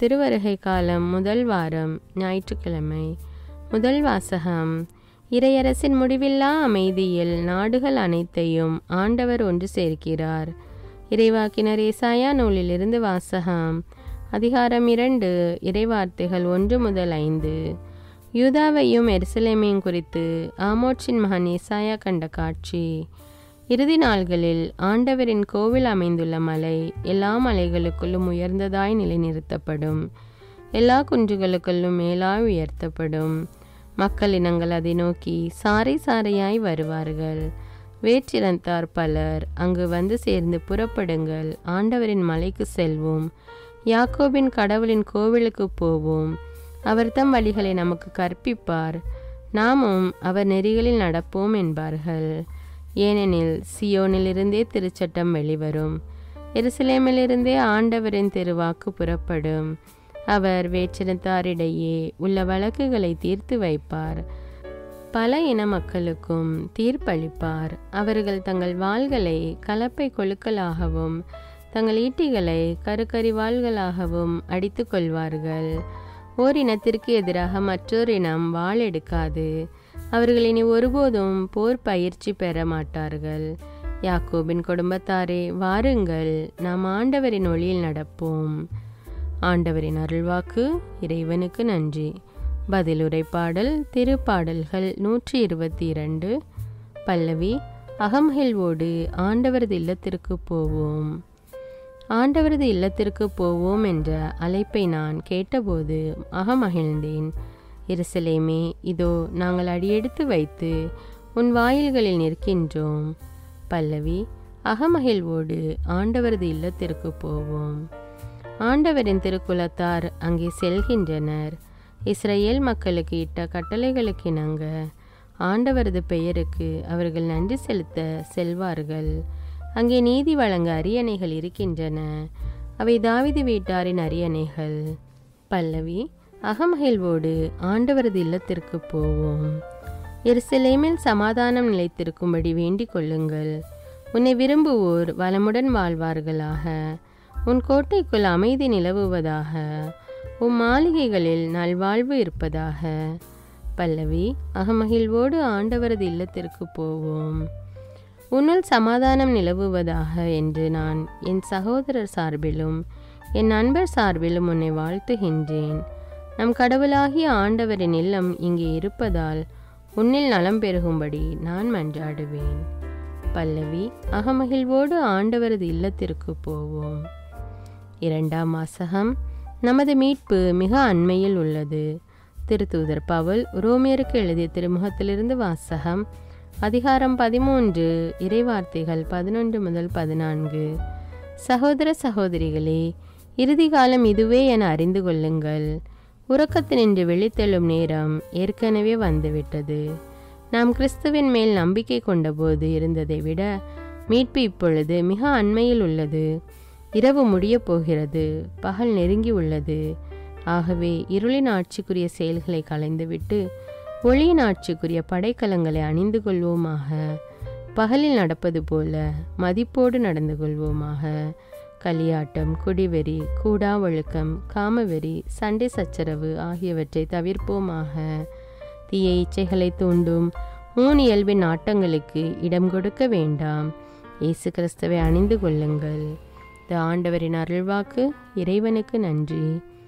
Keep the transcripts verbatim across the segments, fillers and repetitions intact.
திருவருகை காலம் முதல் வாரம் ஞாயிற்றுக்கிழமை. முதல் வாசகம். இறையரசின் முடிவில்லா அமைதியில் நாடுகள் அனைத்தையும் ஆண்டவர் ஒன்று சேர்க்கிறார். இறைவாக்கினர் ஏசாயா நூலிலிருந்து வாசகம். அதிகாரம் இரண்டு, இறைவார்த்தைகள் ஒன்று முதல் ஐந்து. யூதாவையும் எருசலேமையும் குறித்து ஆமோச்சின் மகன் ஏசாயா கண்ட காட்சி. இறுதி நாள்களில் ஆண்டவரின் கோவில் அமைந்துள்ள மலை எல்லா மலைகளுக்குள்ளும் உயர்ந்ததாய் நிலைநிறுத்தப்படும். எல்லா குன்றுகளுக்குள்ளும் மேலாய் உயர்த்தப்படும். மக்கள் இனங்கள் அதை நோக்கி சாறை சாறையாய் வருவார்கள். வேற்றினத்தார் பலர் அங்கு வந்து சேர்ந்து புறப்படுங்கள், ஆண்டவரின் மலைக்கு செல்வோம், யாக்கோபின் கடவுளின் கோவிலுக்கு போவோம். அவர் தம் வழிகளை நமக்கு கற்பிப்பார், நாமும் அவர் நெறிகளில் நடப்போம் என்பார்கள். ஏனெனில் சியோனிலிருந்தே திருச்சட்டம் வெளிவரும், எருசலேமிலிருந்தே ஆண்டவரின் திருவாக்கு புறப்படும். அவர் வேற்றினத்தாரிடையே உள்ள வழக்குகளை தீர்த்து வைப்பார், பல இன மக்களுக்கும் தீர்ப்பளிப்பார். அவர்கள் தங்கள் வாள்களை கலப்பை கொழுக்களாகவும் தங்கள் ஈட்டிகளை கருக்கறிவாள்களாகவும் அடித்து கொள்வார்கள். ஓர் இனத்திற்கு எதிராக மற்றொரு இனம் வாள் எடுக்காது. அவர்கள் இனி ஒருபோதும் போர் பயிற்சி பெற மாட்டார்கள். யாக்கோபின் குடும்பத்தாரே, வாருங்கள், நாம் ஆண்டவரின் ஒளியில் நடப்போம். ஆண்டவரின் அருள்வாக்கு. இறைவனுக்கு நன்றி. பதிலுரை பாடல். திருப்பாடல்கள் நூற்றி இருபத்தி இரண்டு. பல்லவி. அகமகிழ்வோடு ஆண்டவரது இல்லத்திற்கு போவோம். ஆண்டவரது இல்லத்திற்கு போவோம் என்ற அழைப்பை நான் கேட்டபோது அகமகிழ்ந்தேன். எருசலேமே, இதோ நாங்கள் அடியெடுத்து வைத்து உன் வாயில்களில் நிற்கின்றோம். பல்லவி. அகமகிழ்வோடு ஆண்டவரது இல்லத்திற்கு போவோம். ஆண்டவரின் திருக்குலத்தார் அங்கே செல்கின்றனர். இஸ்ரேல் மக்களுக்கு இட்ட கட்டளைகளுக்கு இணங்க ஆண்டவரது பெயருக்கு அவர்கள் நன்றி செலுத்த செல்வார்கள். அங்கே நீதி வழங்க அரியணைகள் இருக்கின்றன, அவை தாவீது வீட்டாரின் அரியணைகள். பல்லவி. அகமகிழ்வோடு ஆண்டவரது இல்லத்திற்கு போவோம். எருசலேமில் சமாதானம் நிலைத்திருக்கும்படி வேண்டிக் கொள்ளுங்கள். உன்னை விரும்புவோர் வளமுடன் வாழ்வார்களாக. உன் கோட்டைக்குள் அமைதி நிலவுவதாக. உன் மாளிகைகளில் நல்வாழ்வு இருப்பதாக. பல்லவி. அகமகிழ்வோடு ஆண்டவரது இல்லத்திற்கு போவோம். உன்னுள் சமாதானம் நிலவுவதாக என்று நான் என் சகோதரர் சார்பிலும் என் நண்பர் சார்பிலும் உன்னை வாழ்த்துகின்றேன். நம் கடவுளாகிய ஆண்டவரின் இல்லம் இங்கே இருப்பதால் உன்னில் நலம் பெருகும்படி நான் மன்றாடுவேன். பல்லவி. அகமகிழ்வோடு ஆண்டவரது இல்லத்திற்கு போவோம். இரண்டாம் வாசகம். நமது மீட்பு மிக அண்மையில் உள்ளது. திருத்தூதர் பவுல் ரோமியருக்கு எழுதிய திருமுகத்திலிருந்து வாசகம். அதிகாரம் பதிமூன்று, இறைவார்த்தைகள் பதினொன்று முதல் பதினான்கு. சகோதர சகோதரிகளே, இறுதி காலம் இதுவே என அறிந்து கொள்ளுங்கள். உறக்கத்தினின்று விழித்தெழும் நேரம் ஏற்கனவே வந்துவிட்டது. நாம் கிறிஸ்துவின் மேல் நம்பிக்கை கொண்டபோது இருந்ததை விட மீட்பு இப்பொழுது மிக அண்மையில் உள்ளது. இரவு முடியப் போகிறது, பகல் நெருங்கி உள்ளது. ஆகவே இருளின் ஆட்சிக்குரிய செயல்களை களைந்துவிட்டு ஒளியின் ஆட்சிக்குரிய படைக்கலங்களை அணிந்து கொள்வோமாக. பகலில் நடப்பது போல மதிப்போடு நடந்து கொள்வோமாக. களியாட்டம், குடிவெறி, கூடா ஒழுக்கம், காமவெறி, சண்டை சச்சரவு ஆகியவற்றை தவிர்ப்போமாக. தீய இச்சைகளை தூண்டும் ஊன் இயல்பின் ஆட்டங்களுக்கு இடம் கொடுக்க வேண்டாம். இயேசு கிறிஸ்துவை அணிந்து கொள்ளுங்கள். இந்த ஆண்டவரின் அருள்வாக்கு. இறைவனுக்கு நன்றி.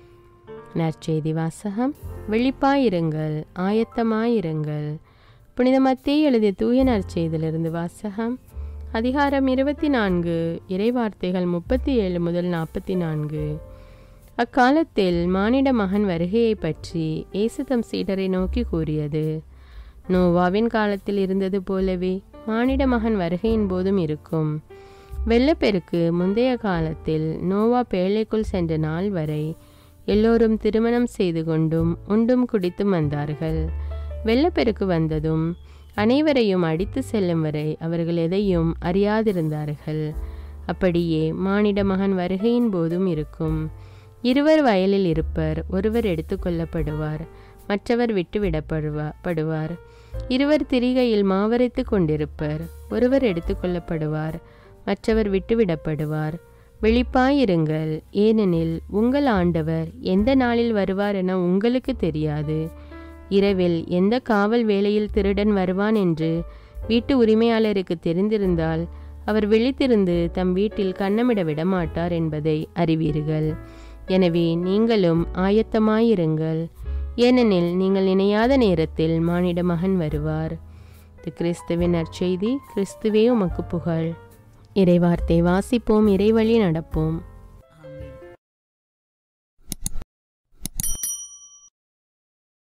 நற்செய்தி வாசகம். விழிப்பாயிருங்கள், ஆயத்தமாயிருங்கள். புனித மத்தேயு எழுதிய தூய நற்செய்தியிலிருந்து வாசகம். அதிகாரம் இருபத்தி நான்கு, இறைவார்த்தைகள் முப்பத்தி ஏழு முதல் நாற்பத்தி நான்கு. அக்காலத்தில் மானிட மகன் வருகையை பற்றி இயேசு தம் சீடரை நோக்கி கூறியது, நோவாவின் காலத்தில் இருந்தது போலவே மானிட மகன் வருகையின் போதும் இருக்கும். வெள்ளப்பெருக்கு முந்தைய காலத்தில் நோவா பேழைக்குள் சென்ற நாள் வரை எல்லோரும் திருமணம் செய்து கொண்டும் உண்டும் குடித்தும் வந்தார்கள். வெள்ளப்பெருக்கு வந்ததும் அனைவரையும் அடித்து செல்லும் வரை அவர்கள் எதையும் அறியாதிருந்தார்கள். அப்படியே மானிட மகன் வருகையின் போதும் இருக்கும். இருவர் வயலில் இருப்பர், ஒருவர் எடுத்து கொள்ளப்படுவார், மற்றவர் விட்டுவிடப்படுவார். இருவர் திரிகையில் மாவரைத்து கொண்டிருப்பர், ஒருவர் எடுத்து கொள்ளப்படுவார், மற்றவர் விட்டுவிடப்படுவார். விழிப்பாயிருங்கள், ஏனெனில் உங்கள் ஆண்டவர் எந்த நாளில் வருவார் என உங்களுக்கு தெரியாது. இரவில் எந்த காவல் வேளையில் திருடன் வருவான் என்று வீட்டு உரிமையாளருக்கு தெரிந்திருந்தால் அவர் விழித்திருந்து தம் வீட்டில் கன்னமிட விடமாட்டார் என்பதை அறிவீர்கள். எனவே நீங்களும் ஆயத்தமாயிருங்கள், ஏனெனில் நீங்கள் நினையாத நேரத்தில் மானிட மகன் வருவார். இது கிறிஸ்துவின் நற்செய்தி. கிறிஸ்துவே உமக்கு புகழ். இறைவார்த்தை வாசிப்போம், இறைவழி நடப்போம்.